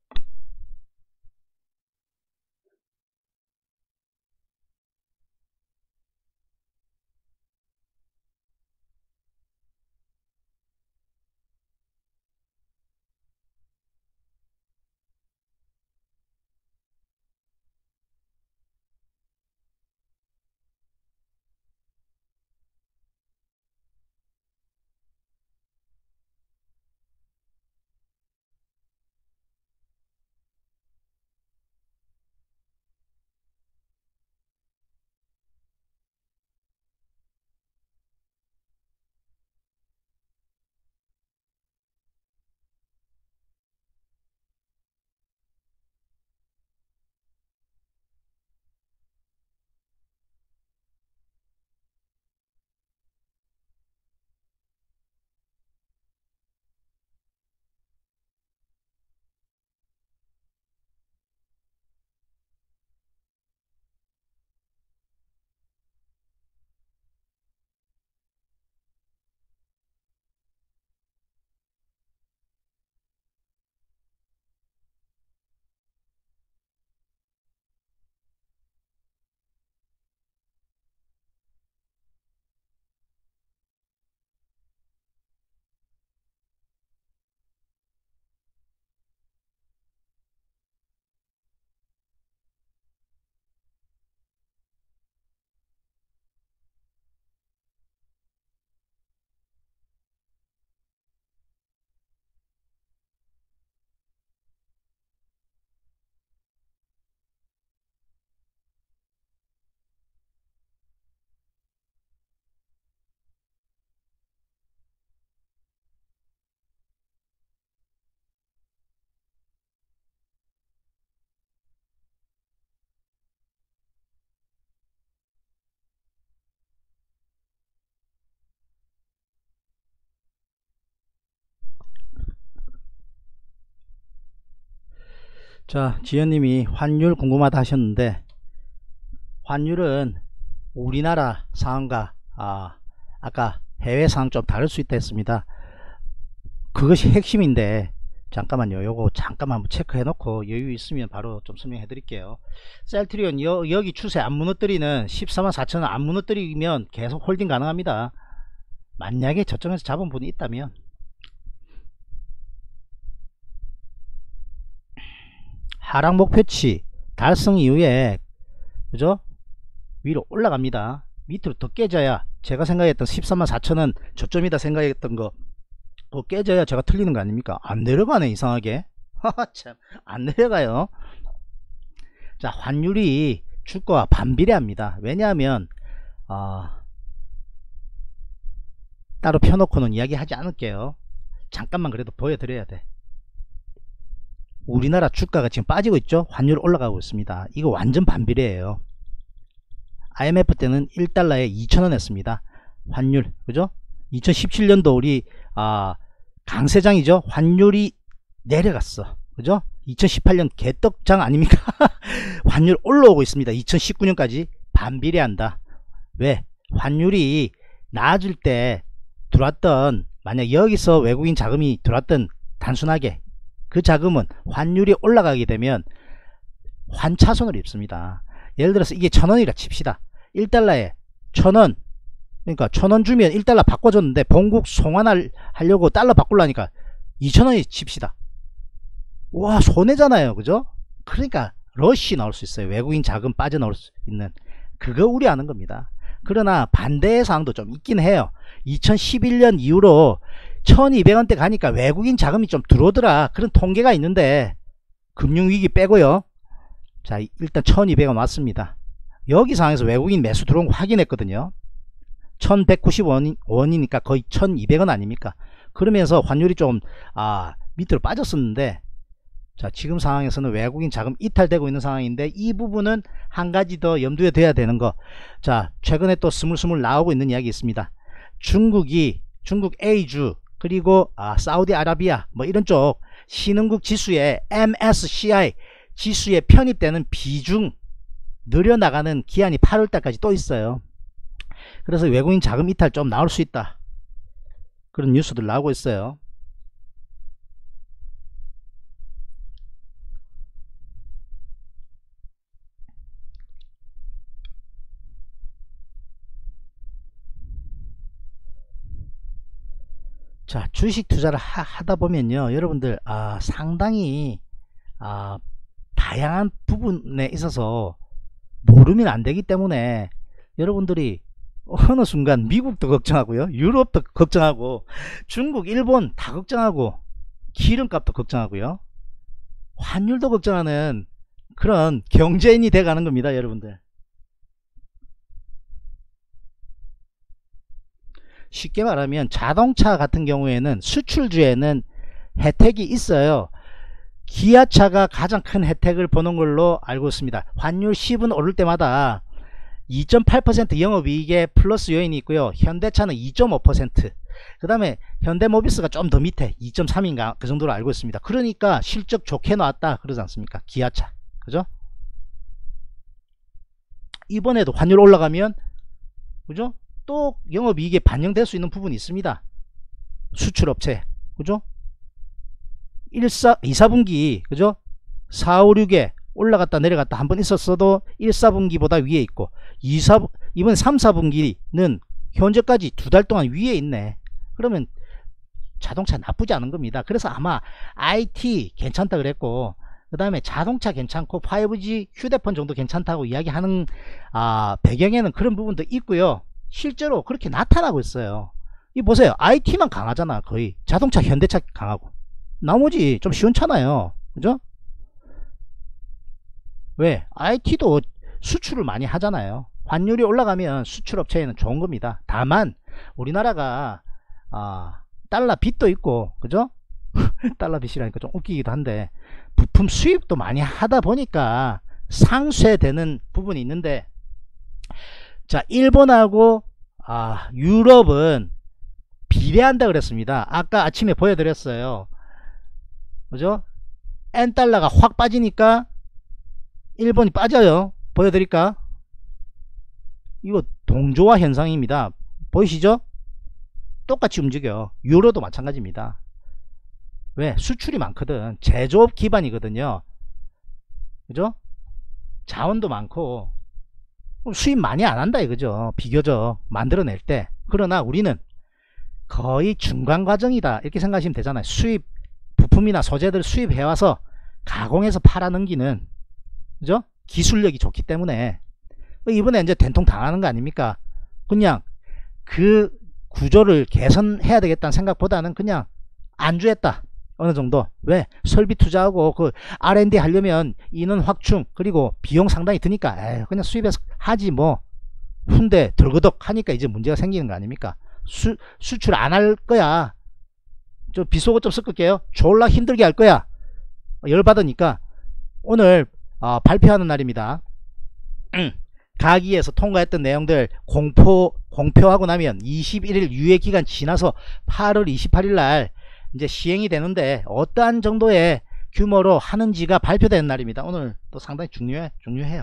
자, 지연님이 환율 궁금하다 하셨는데, 환율은 우리나라 상황과 아까 해외 상황 좀 다를 수 있다 했습니다. 그것이 핵심인데 잠깐만요. 요거 잠깐만 한번 체크해 놓고 여유 있으면 바로 좀 설명해 드릴게요. 셀트리온 여기 추세 안 무너뜨리는 144,000원 안 무너뜨리면 계속 홀딩 가능합니다. 만약에 저점에서 잡은 분이 있다면. 하락 목표치 달성 이후에 그죠? 위로 올라갑니다. 밑으로 더 깨져야 제가 생각했던 134,000원 저점이다 생각했던 거 그거 깨져야 제가 틀리는 거 아닙니까? 안 내려가네 이상하게. 참 안 내려가요. 자, 환율이 주가와 반비례합니다. 왜냐하면 따로 펴놓고는 이야기하지 않을게요. 잠깐만 그래도 보여드려야 돼. 우리나라 주가가 지금 빠지고 있죠. 환율 올라가고 있습니다. 이거 완전 반비례예요. IMF 때는 1달러에 2,000원 했습니다. 환율 그죠? 2017년도 우리 강세장이죠. 환율이 내려갔어. 그죠? 2018년 개떡장 아닙니까? 환율 올라오고 있습니다. 2019년까지 반비례한다. 왜? 환율이 나아질 때 들어왔던 만약 여기서 외국인 자금이 들어왔던 단순하게 그 자금은 환율이 올라가게 되면 환차손을 입습니다. 예를 들어서 이게 1,000원이라 칩시다. 1달러에 1,000원 그러니까 1,000원 주면 1달러 바꿔줬는데 본국 송환하려고 달러 바꾸려니까 2,000원이 칩시다. 와 손해잖아요. 그죠? 그러니까 러시 나올 수 있어요. 외국인 자금 빠져나올 수 있는 그거 우려하는 겁니다. 그러나 반대의 상황도 좀 있긴 해요. 2011년 이후로 1200원대 가니까 외국인 자금이 좀 들어오더라 그런 통계가 있는데 금융위기 빼고요. 자 일단 1200원 왔습니다. 여기 상황에서 외국인 매수 들어온 거 확인했거든요. 1190원이니까 거의 1200원 아닙니까? 그러면서 환율이 좀 밑으로 빠졌었는데 자 지금 상황에서는 외국인 자금 이탈되고 있는 상황인데 이 부분은 한 가지 더 염두에 둬야 되는 거. 자 최근에 또 스물스물 나오고 있는 이야기 있습니다. 중국 A주 그리고 사우디아라비아 뭐 이런 쪽 신흥국 지수에 MSCI 지수에 편입되는 비중 늘려나가는 기한이 8월달까지 또 있어요. 그래서 외국인 자금 이탈 좀 나올 수 있다 그런 뉴스들 나오고 있어요. 자 주식 투자를 하다 보면요 여러분들 상당히 다양한 부분에 있어서 모르면 안 되기 때문에 여러분들이 어느 순간 미국도 걱정하고요 유럽도 걱정하고 중국 일본 다 걱정하고 기름값도 걱정하고요 환율도 걱정하는 그런 경제인이 돼 가는 겁니다. 여러분들 쉽게 말하면 자동차 같은 경우에는 수출주에는 혜택이 있어요. 기아차가 가장 큰 혜택을 보는 걸로 알고 있습니다. 환율 10은 오를 때마다 2.8% 영업이익의 플러스 요인이 있고요. 현대차는 2.5%, 그 다음에 현대모비스가 좀 더 밑에 2.3인가 그 정도로 알고 있습니다. 그러니까 실적 좋게 나왔다 그러지 않습니까? 기아차 그죠? 이번에도 환율 올라가면 그죠? 또 영업이익에 반영될 수 있는 부분이 있습니다. 수출업체 그죠? 2, 4분기 그죠? 4, 5, 6에 올라갔다 내려갔다 한번 있었어도 1, 4분기보다 위에 있고 이번 3, 4분기는 현재까지 2달 동안 위에 있네. 그러면 자동차 나쁘지 않은 겁니다. 그래서 아마 IT 괜찮다 그랬고 그 다음에 자동차 괜찮고 5G 휴대폰 정도 괜찮다고 이야기하는 배경에는 그런 부분도 있고요. 실제로 그렇게 나타나고 있어요. 이 보세요. IT만 강하잖아. 거의 자동차 현대차 강하고 나머지 좀 시원찮아요. 그죠? 왜? IT도 수출을 많이 하잖아요. 환율이 올라가면 수출업체에는 좋은 겁니다. 다만 우리나라가 달러 빚도 있고 그죠? 달러 빚이라니까 좀 웃기기도 한데 부품 수입도 많이 하다 보니까 상쇄되는 부분이 있는데 자 일본하고 유럽은 비례한다 그랬습니다. 아까 아침에 보여드렸어요. 그죠? N달러가 확 빠지니까 일본이 빠져요. 보여드릴까? 이거 동조화 현상입니다. 보이시죠? 똑같이 움직여. 유로도 마찬가지입니다. 왜? 수출이 많거든. 제조업 기반이거든요. 그죠? 자원도 많고 수입 많이 안 한다 이거죠. 비교적 만들어낼 때. 그러나 우리는 거의 중간 과정이다 이렇게 생각하시면 되잖아요. 수입 부품이나 소재들 수입해와서 가공해서 팔아넘기는, 그죠? 기술력이 좋기 때문에 이번에 이제 된통 당하는 거 아닙니까? 그냥 그 구조를 개선해야 되겠다는 생각보다는 그냥 안주했다. 어느 정도. 왜? 설비 투자하고 그 R&D 하려면 인원 확충 그리고 비용 상당히 드니까 에이, 그냥 수입해서 하지 뭐. 훈대 덜거덕 하니까 이제 문제가 생기는 거 아닙니까? 수출 안 할 거야. 저 비속어 좀 섞을게요. 졸라 힘들게 할 거야. 열받으니까 오늘 발표하는 날입니다. 가기에서 통과했던 내용들 공표하고 나면 21일 유예기간 지나서 8월 28일 날 이제 시행이 되는데 어떠한 정도의 규모로 하는지가 발표되는 날입니다. 오늘 또 상당히 중요해요.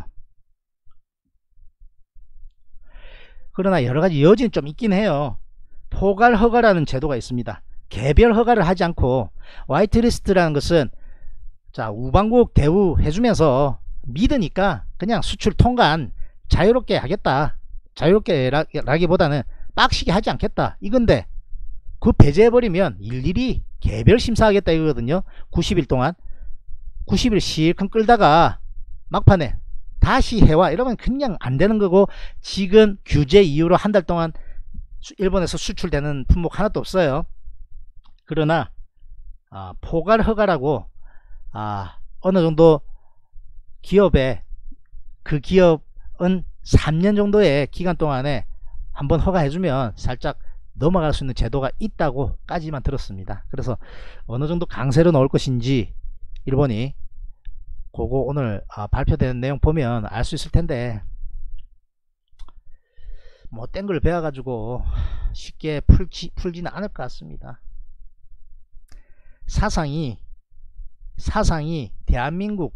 그러나 여러가지 여지는 좀 있긴 해요. 포괄 허가라는 제도가 있습니다. 개별 허가를 하지 않고 화이트리스트라는 것은 자 우방국 대우해주면서 믿으니까 그냥 수출 통관 자유롭게 하겠다. 자유롭게 라기보다는 빡시게 하지 않겠다 이건데, 그 배제해버리면 일일이 개별 심사하겠다 이거거든요. 90일 동안 90일 실컷 끌다가 막판에 다시 해와 이러면 그냥 안 되는 거고, 지금 규제 이후로 한 달 동안 일본에서 수출되는 품목 하나도 없어요. 그러나 포괄 허가라고 어느 정도 기업에 그 기업은 3년 정도의 기간 동안에 한번 허가해주면 살짝 넘어갈 수 있는 제도가 있다고 까지만 들었습니다. 그래서 어느 정도 강세로 넣을 것인지 일본이 그거 오늘 발표되는 내용 보면 알 수 있을 텐데, 뭐 땡글 배워가지고 쉽게 풀지는 않을 것 같습니다. 사상이 대한민국을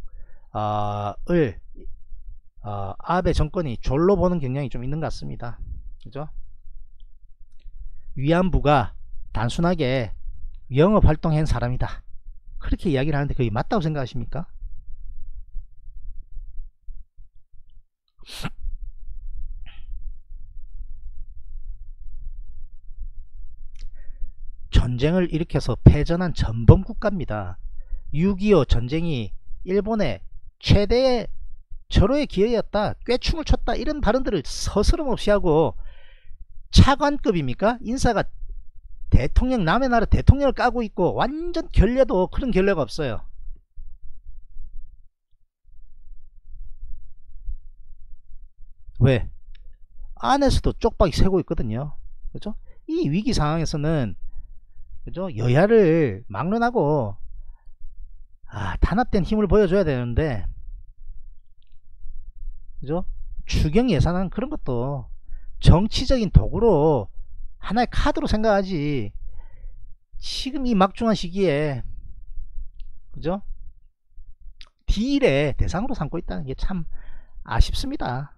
아베 정권이 졸로 보는 경향이 좀 있는 것 같습니다. 그죠? 위안부가 단순하게 영업활동한 사람이다 그렇게 이야기를 하는데 그게 맞다고 생각하십니까? 전쟁을 일으켜서 패전한 전범국가입니다. 6.25 전쟁이 일본의 최대의 절호의 기회였다, 꾀충을 쳤다 이런 발언들을 서스럼없이 하고, 차관급입니까? 인사가 대통령, 남의 나라 대통령을 까고 있고 완전 결례도 그런 결례가 없어요. 왜? 안에서도 쪽박이 새고 있거든요. 그죠? 이 위기 상황에서는 그죠? 여야를 막론하고 단합된 힘을 보여줘야 되는데, 그죠? 추경 예산안 그런 것도 정치적인 도구로 하나의 카드로 생각하지, 지금 이 막중한 시기에 그죠? 딜의 대상으로 삼고 있다는 게 참 아쉽습니다.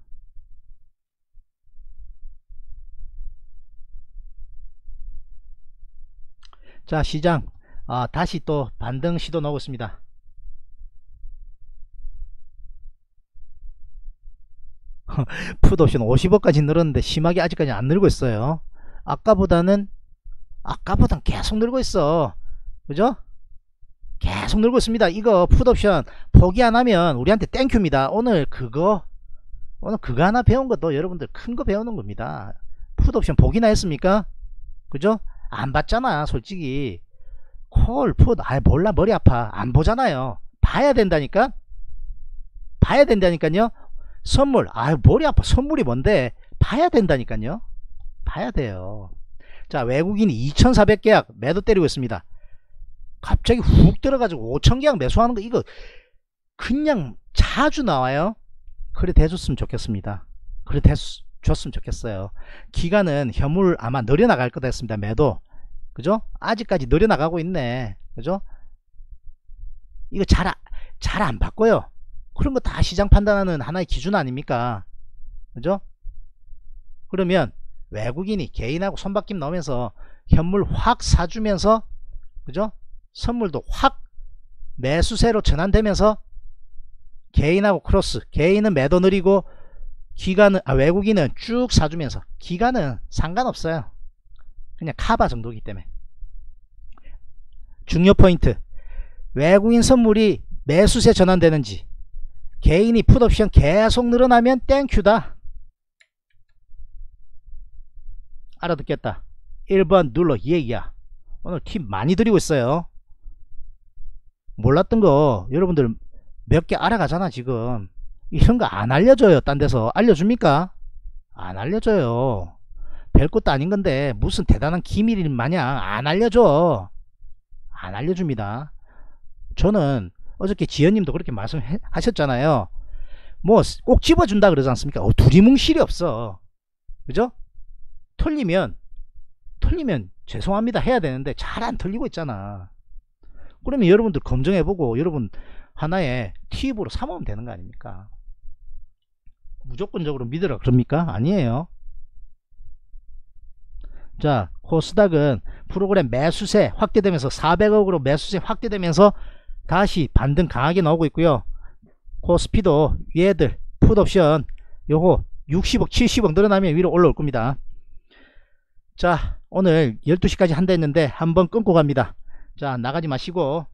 자, 시장 다시 또 반등 시도 나오고 있습니다. 풋옵션 50억까지 늘었는데 심하게 아직까지 안 늘고 있어요. 아까보단 계속 늘고 있어. 그죠? 계속 늘고 있습니다. 이거 풋옵션 포기 안 하면 우리한테 땡큐입니다. 오늘 그거 하나 배운 것도 여러분들 큰 거 배우는 겁니다. 풋옵션 포기나 했습니까? 그죠? 안 봤잖아 솔직히. 콜, 풋, 몰라 머리 아파. 안 보잖아요. 봐야 된다니까. 봐야 된다니까요. 선물, 머리 아파. 선물이 뭔데? 봐야 된다니까요. 봐야 돼요. 자, 외국인이 2400계약 매도 때리고 있습니다. 갑자기 훅 들어가지고 5000계약 매수하는 거 이거 그냥 자주 나와요. 그래 대줬으면 좋겠습니다. 그래 대줬으면 좋겠어요. 기간은 현물 아마 늘어나갈 거다 했습니다. 매도. 그죠? 아직까지 늘어나가고 있네. 그죠? 이거 잘 안 바꿔요. 그런 거 다 시장 판단하는 하나의 기준 아닙니까? 그죠? 그러면 외국인이 개인하고 손바뀜 넣으면서 현물 확 사주면서, 그죠? 선물도 확 매수세로 전환되면서 개인하고 크로스, 개인은 매도 느리고 기관은 외국인은 쭉 사주면서, 기관은 상관없어요. 그냥 카바 정도이기 때문에. 중요 포인트, 외국인 선물이 매수세 전환되는지, 개인이 풋옵션 계속 늘어나면 땡큐다. 알아듣겠다. 1번 눌러 예야. 오늘 팁 많이 드리고 있어요. 몰랐던 거 여러분들 몇 개 알아가잖아. 지금 이런 거 안 알려줘요. 딴 데서 알려줍니까? 안 알려줘요. 별것도 아닌 건데 무슨 대단한 기밀인 마냥 안 알려줘. 안 알려줍니다. 저는 어저께 지연님도 그렇게 말씀하셨잖아요. 뭐 꼭 집어준다 그러지 않습니까? 두리뭉실이 없어. 그죠? 틀리면 죄송합니다 해야 되는데 잘 안 틀리고 있잖아. 그러면 여러분들 검증해보고 여러분 하나의 팁으로 삼으면 되는 거 아닙니까? 무조건적으로 믿으라 그럽니까? 아니에요. 자, 코스닥은 프로그램 매수세 확대되면서 400억으로 매수세 확대되면서 다시 반등 강하게 나오고 있고요. 코스피도 얘들 풋옵션 요거 60억 70억 늘어나면 위로 올라올 겁니다. 자, 오늘 12시까지 한다 했는데 한번 끊고 갑니다. 자, 나가지 마시고,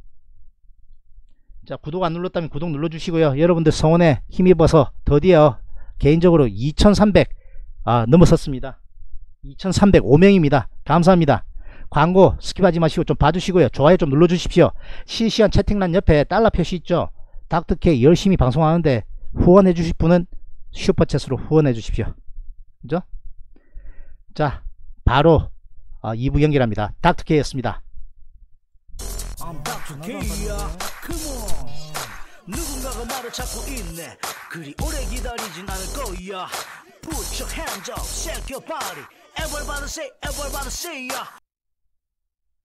자, 구독 안 눌렀다면 구독 눌러주시고요. 여러분들 성원에 힘입어서 드디어 개인적으로 2300 넘어섰습니다. 2305명입니다 감사합니다. 광고 스킵하지 마시고 좀 봐주시고요. 좋아요 좀 눌러주십시오. 실시간 채팅란 옆에 달러 표시 있죠. 닥터케이 열심히 방송하는데 후원해 주실 분은 슈퍼챗으로 후원해 주십시오. 그죠? 자, 바로 2부 연결합니다. 닥터케이였습니다. I'm Dr. K야. Come on. 누군가가 말을 찾고 있네. 그리 오래 기다리진 않을 거야. Put your hands up, shake your body. Everybody say, everybody say, yeah.